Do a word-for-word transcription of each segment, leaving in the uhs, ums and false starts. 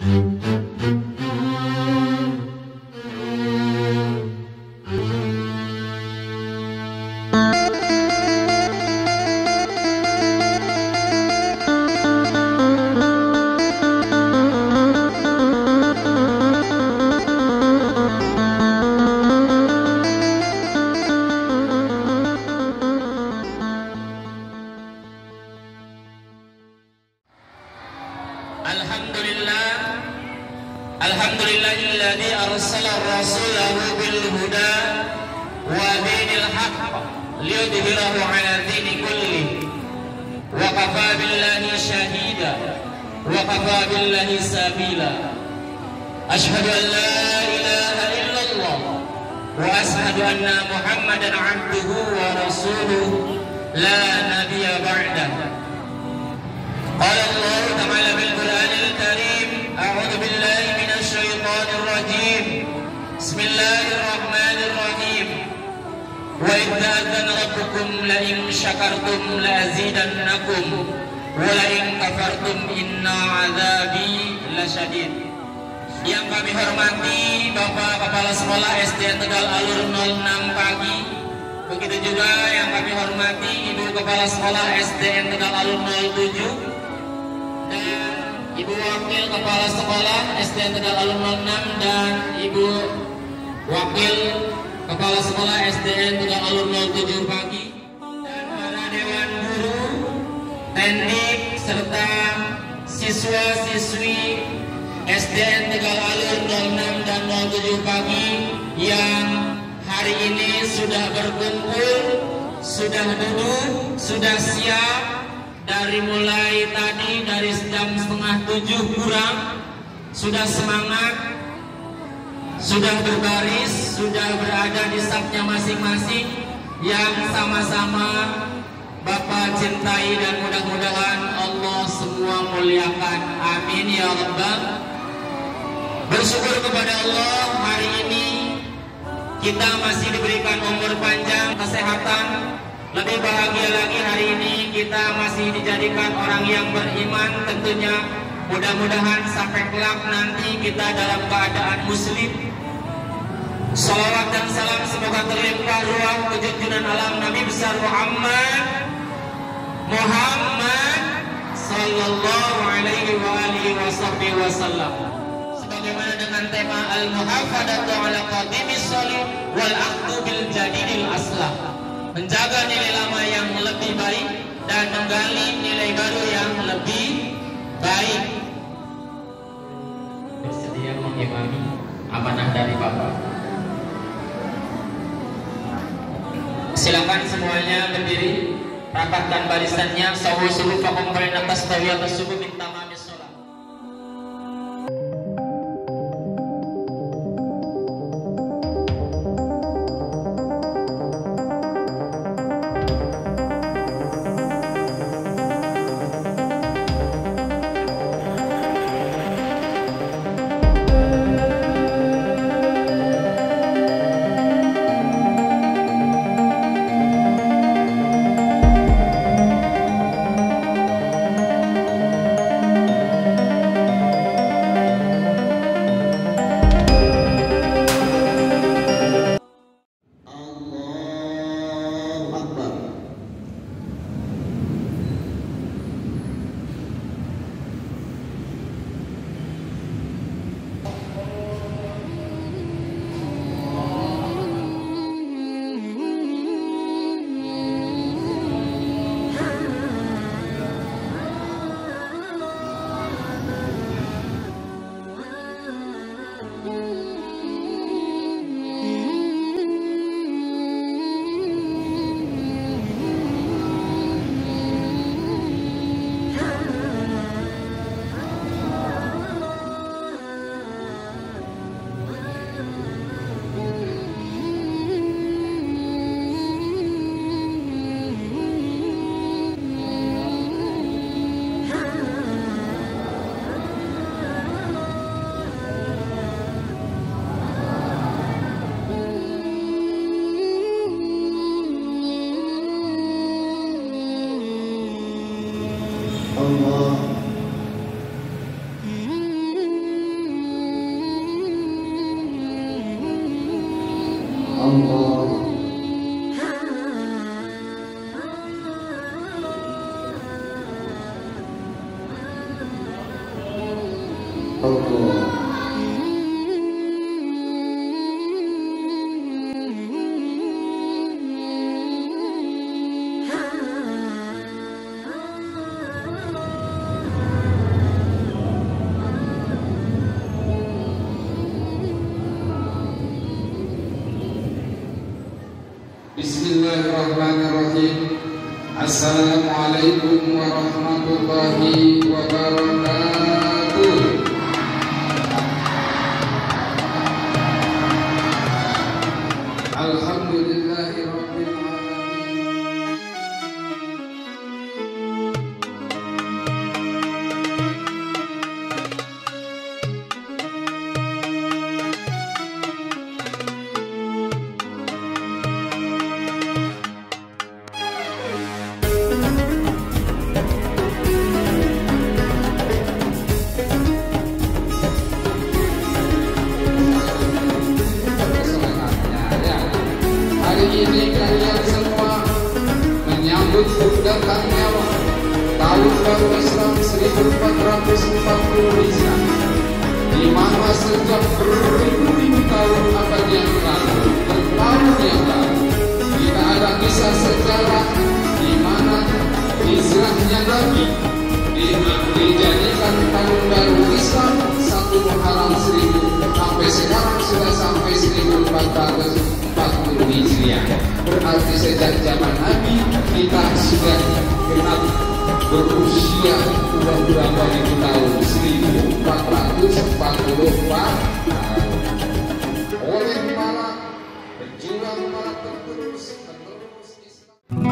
Alhamdulillahilladzi arsala rasulahu bil huda wa dinil haqq liyudhhirahu 'ala dini kulli wa kafa billahi shahida wa kafa billahi sabila. Ashhadu an la ilaha illallah wa ashhadu anna Muhammadan 'abduhu wa rasuluhu la nabiyya ba'dahu. Qala Allah ta'ala bil Qur'anil Karim, a'udzu billahi minasy syaithanir rajim. Bismillahirrahmanirrahim. Wa idza adzana rabbukum la in syakartum la azidannakum wa la in kafartum inna 'adzabi lasyadid. Yang kami hormati Bapak Kepala Sekolah S D Tegal Alur nol enam Pagi. Begitu juga yang kami hormati Ibu Kepala Sekolah S D N Tegal Alur nol tujuh dan Ibu Wakil Kepala Sekolah S D N Tegal Alur nol enam dan Ibu Wakil Kepala Sekolah S D N Tegal Alur nol tujuh Pagi dan para Dewan Guru, Tendik serta siswa-siswi S D N Tegal Alur nol enam dan nol tujuh Pagi yang hari ini sudah berkumpul, sudah duduk, sudah siap dari mulai tadi dari jam setengah tujuh kurang, sudah semangat, sudah berbaris, sudah berada di safnya masing-masing yang sama-sama Bapak cintai dan mudah-mudahan Allah semua muliakan. Amin ya Rabbal. Bersyukur kepada Allah hari ini kita masih diberikan umur panjang, kesehatan. Lebih bahagia lagi hari ini kita masih dijadikan orang yang beriman. Tentunya mudah-mudahan sampai kelak nanti kita dalam keadaan muslim. Salawat dan salam semoga terlimpah ruah ke junjungan alam Nabi besar Muhammad Muhammad sallallahu alaihi wa alihi wasallam. Sebagaimana dengan tema al-muhafadatu ala qadimis shalih wal aqdu bil jadidil aslah. Menjaga nilai lama yang lebih baik dan menggali nilai baru yang lebih baik. Bersedia mengimami amanah dari Bapak. Silakan semuanya berdiri, rapatkan barisannya. Sawu sufufakum baina tasawiyat subuh min tamamis shalah. Allah. Allah. Bismillahirrahmanirrahim. Assalamualaikum warahmatullahi wabarakatuh. Alhamdulillahirabbil alamin. Ini kalian semua menyambut datangnya tahun baru Islam seribu empat ratus empat puluh Hijriah, di mana sejak beribu-ribu tahun abad yang lalu, bertahun yang lalu, kita ada kisah sejarah di mana hijrahnya Nabi dijadikan tahun baru Islam satu Muharram seribu sampai sekarang sudah sampai seribu empat ratus empat puluh Hijriah. Berarti sejak zaman Nabi kita sudah genap berusia dua berapa ribu tahun, seribu empat ratus empat puluh empat tahun. Oleh para pejuang, para penerus penerus Islam.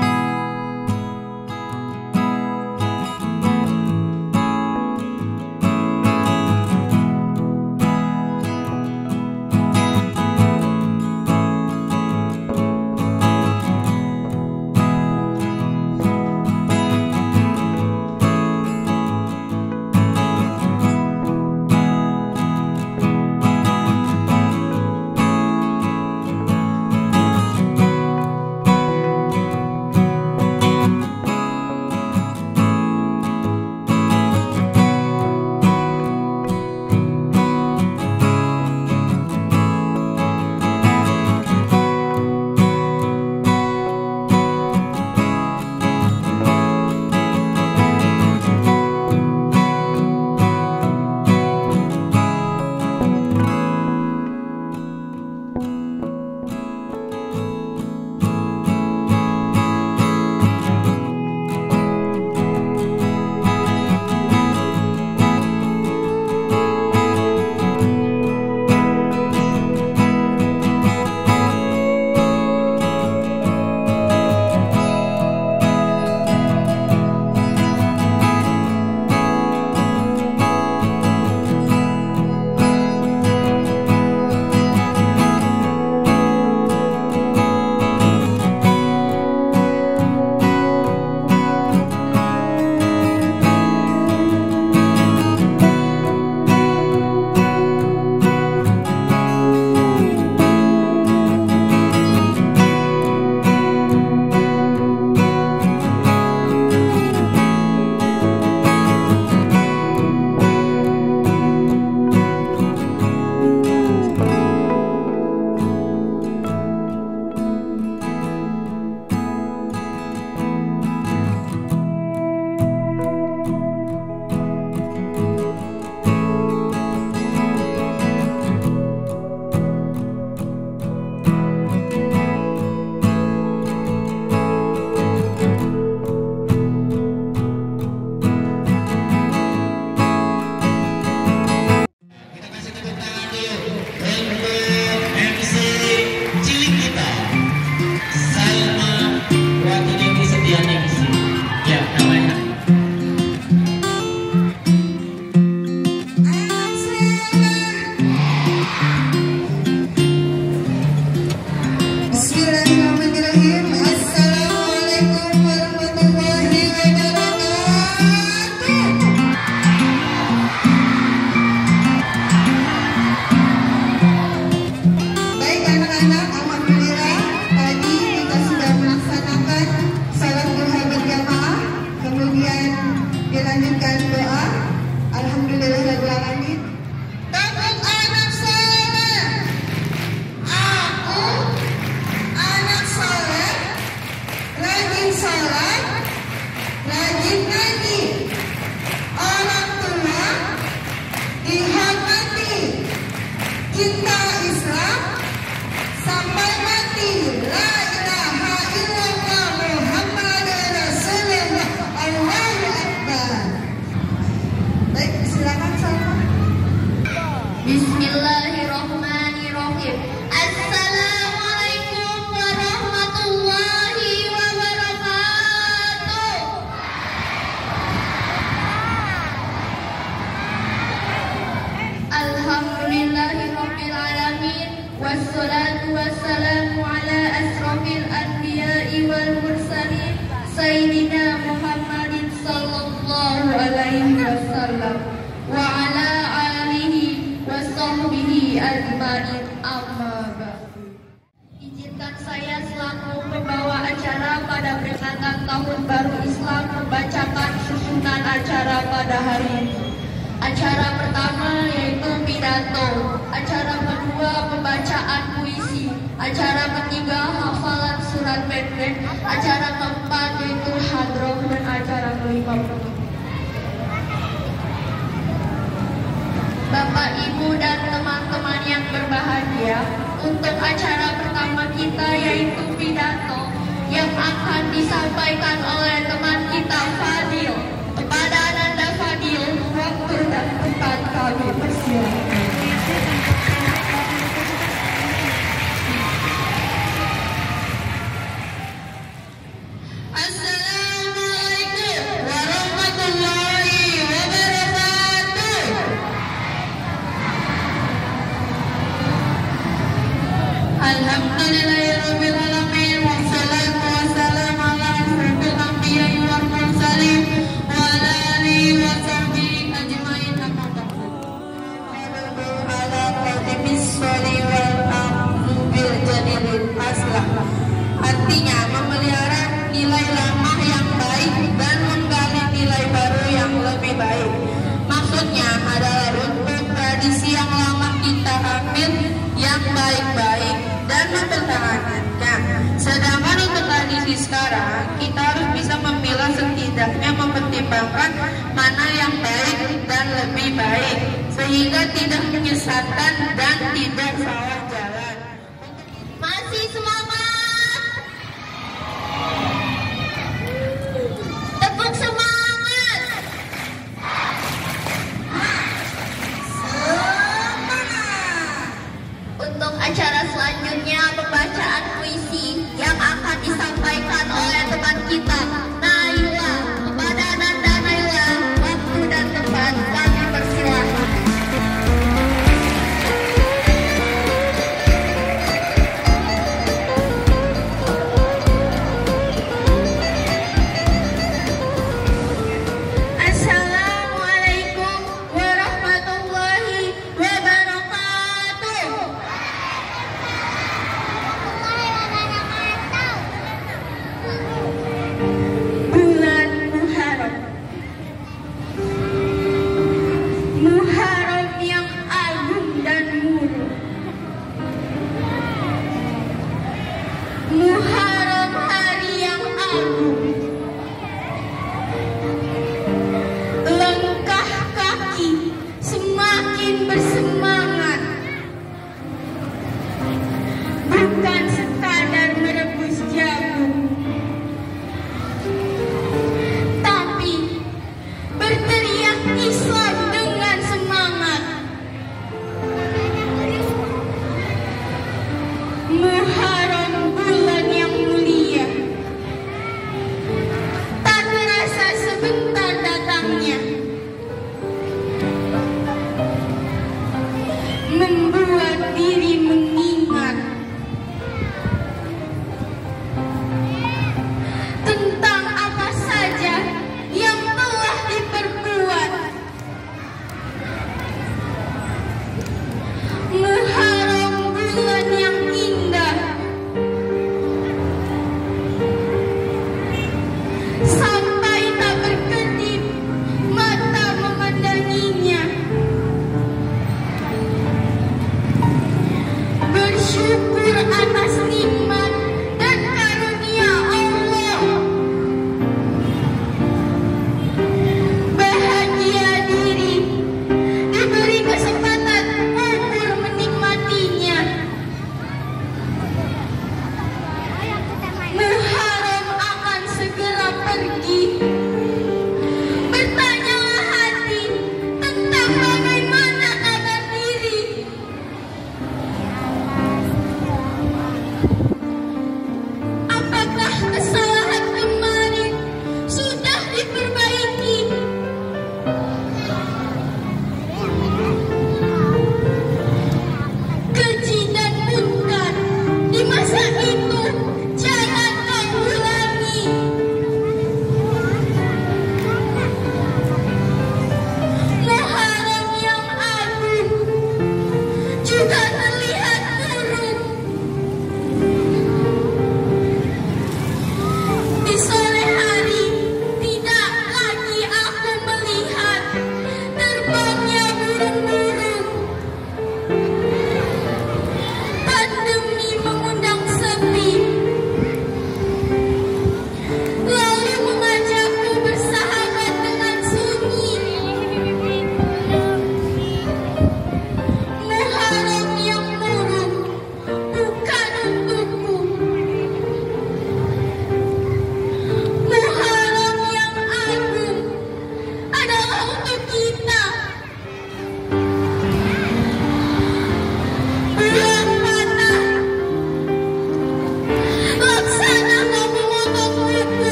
cinta Islam sampai mati. La ilaha illallah Muhammadur Rasulullah. Allahu Akbar. Baik, silakan Salma. Bismillahirrahmanirrahim. Assalamualaikum warahmatullahi wabarakatuh. Alhamdulillahirabbil alamin wassalatu wassalamu ala asrofil anbiya'i wal mursalin sayyidina Muhammadin sallallahu alaihi wasallam wa ala alihi wa sahbihi ajmain, amma ba'du. Izinkan saya selaku pembawa acara pada peringatan Tahun Baru Islam membacakan susunan acara pada hari ini. Acara pertama yaitu pidato, acara kedua pembacaan puisi, acara ketiga hafalan surat pendek, acara keempat yaitu hadroh, dan acara kelima penutup. Bapak, Ibu, dan teman-teman yang berbahagia, untuk acara pertama kita yaitu pidato yang akan disampaikan oleh teman kita Fadil. Kepada Ananda Fadil, waktu dan tempat kami persilakan. Assalamualaikum warahmatullahi wabarakatuh. Alhamdulillahirabbil alamin wassalatu wassalamu ala asrofil anbiya'i wal mursalin wa ala alihi wa sahbihi ajmain, amma ba'du. Ala qadmis sholi wal amru bil jadilil aslah. Artinya memelihara nilai lama yang baik dan menggali nilai baru yang lebih baik. Maksudnya adalah untuk tradisi yang lama kita ambil yang baik-baik dan mempertahankan. Sedangkan untuk tradisi sekarang, kita harus bisa memilah, setidaknya mempertimbangkan mana yang baik dan lebih baik, sehingga tidak menyesatkan dan tidak salah jalan. Masih semangat? Tepuk semangat! Untuk acara selanjutnya, pembacaan puisi yang akan disampaikan oleh teman kita Naila. Kepada Nanda Naila, waktu dan tempat kami persilahkan. Assalamualaikum warahmatullahi wabarakatuh. Bulan Muharram, Muharram yang agung dan murah, Muharram hari yang agung. Langkah kaki semakin bersemangat, bukan sekadar merebus jagung, tapi berteriak Islam dengan semangat. Muharram bulan yang mulia, tak terasa sebentar datangnya, membuat diri mengingat tentang apa saja yang telah diperbuat. Muharram bulan yang indah, sampai tak berkedip mata memandanginya.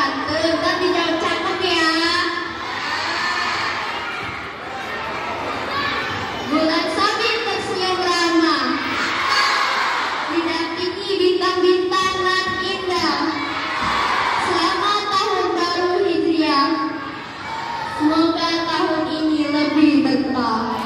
pantun dan dijawab cakep ya. Bulan sabit tersenyum ramah, didampingi bintang-bintang nan indah. Selamat tahun baru Hijriah, semoga tahun ini lebih berkah.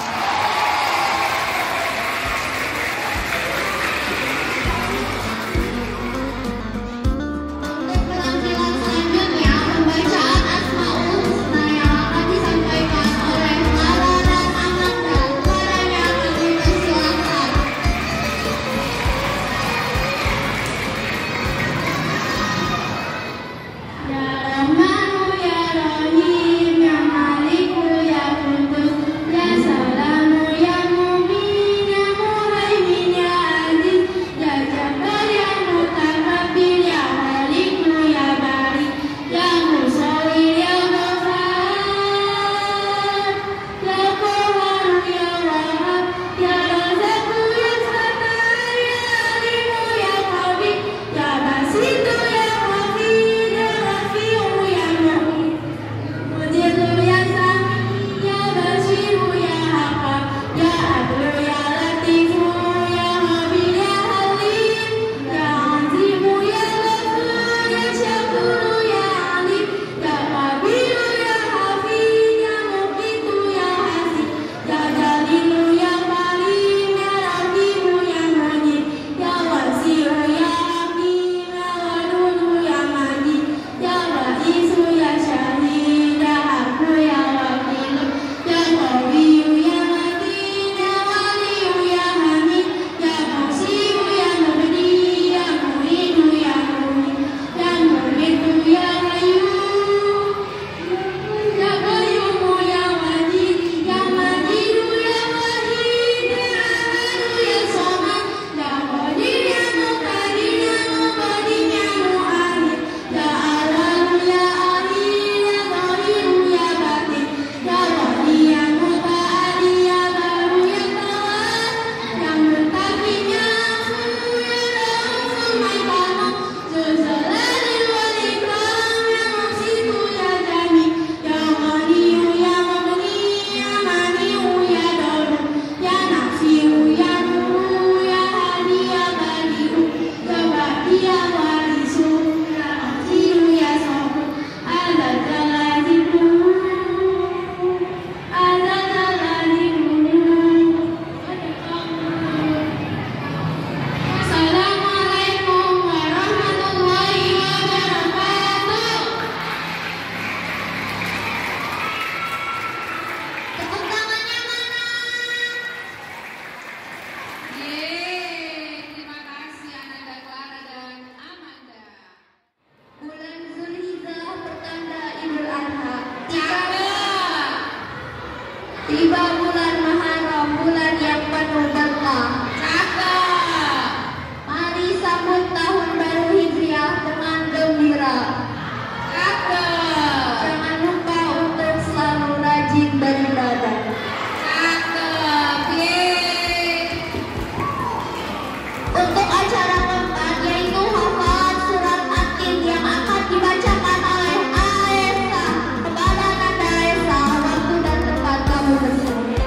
Tiba bulan Muharram, bulan yang penuh berkah. Cakep. Mari sambut tahun baru Hijriah dengan gembira. Cakep. Jangan lupa untuk selalu rajin beribadah. Cakep. Yeay. Untuk acara keempat yaitu hafalan surat At-Tin yang akan dibacakan oleh Aesa. Kepada Nanda Aesa, waktu dan tempat kamu bersedia.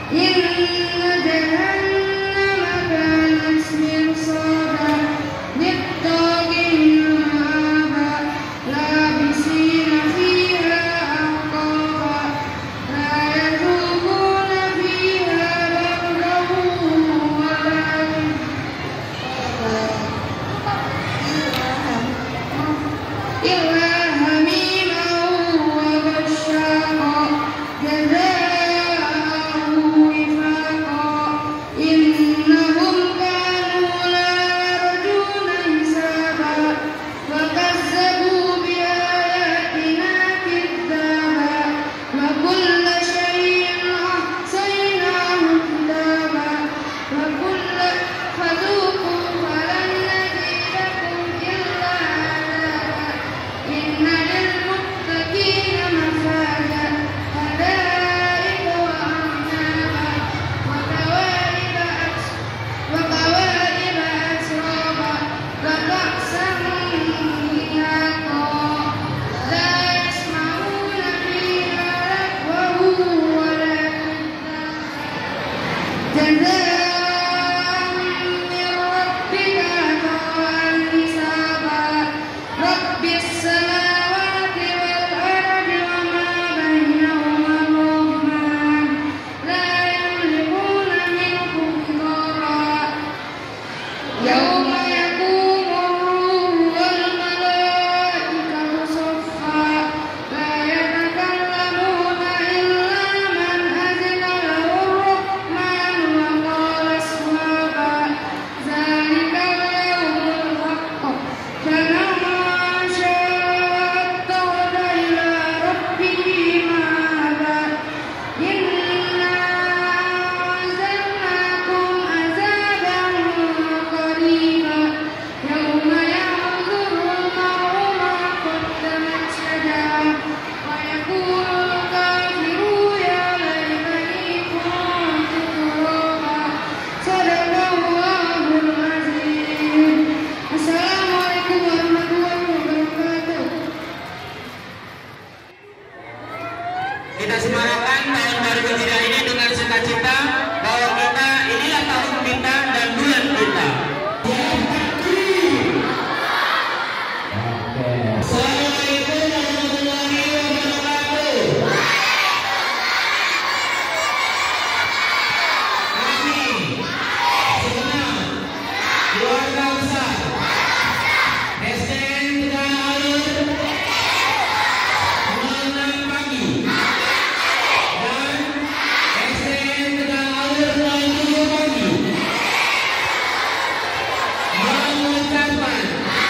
Kita semarakan tahun baru Hijriah ini dengan sukacita bahwa kita inilah tahun kita dan bulan kita. Assalamualaikum warahmatullahi wabarakatuh. Kami senang keluarga besar S D N Tegal Alur enam pagi dan S D N Tegal Alur tujuh pagi mengucapkan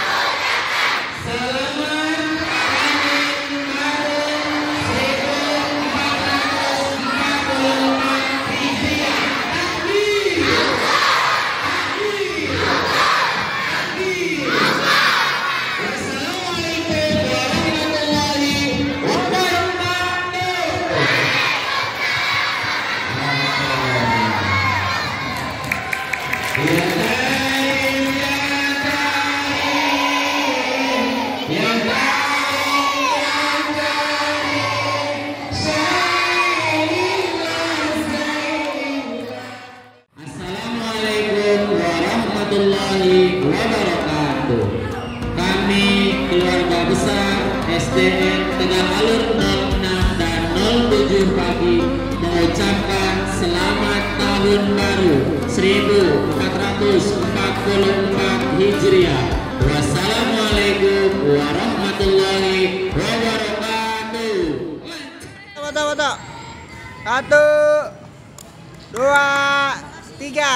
selamat tahun baru seribu empat ratus empat puluh empat Hijriah. Takbir! Takbir! Takbir! Wassalamualaikum warahmatullahi wabarakatuh. Ya Karim, ya Karim, ya Karim, ya Karim, Sayyidillah, Sayyidillah. Assalamualaikum warahmatullahi wabarakatuh. Kami keluarga besar S D N Tegal Alur nol enam dan nol tujuh pagi mengucapkan selamat tahun baru seribu empat ratus empat puluh empat Hijriah. Wassalamualaikum warahmatullahi wabarakatuh. Foto, foto. Satu, dua, tiga.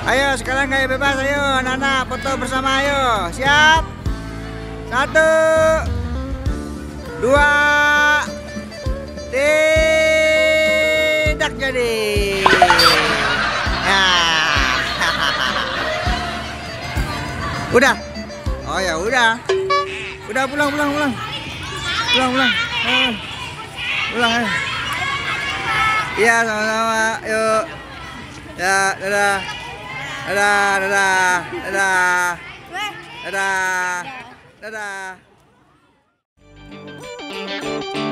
Ayo sekarang gaya bebas, ayo anak-anak foto bersama, ayo. Siap? Satu, dua, tidak jadi. Nah. Udah. Oh ya udah. Udah pulang pulang pulang. Pulang pulang. Eh. Pulang ayo. Iya sama-sama. Yuk. Ya, dadah. Dadah, dadah. Dadah. Dadah. Dadah.